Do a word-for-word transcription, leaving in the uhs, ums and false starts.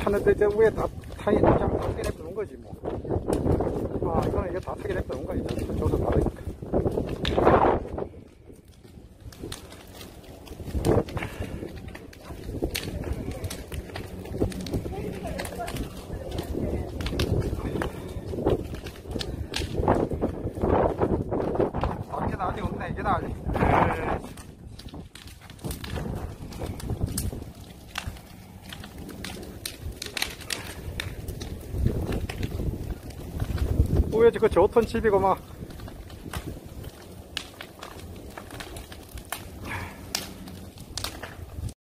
하는데 저 위에 다 타이 그냥 다 타게 냅두는 거지 뭐. 아 이거는 이거 다 타게 냅두는 거야 이제 저도 다 되니까. 이게 나 아직 없네 이게 나 아직. 우에 그 좋던 집이고 막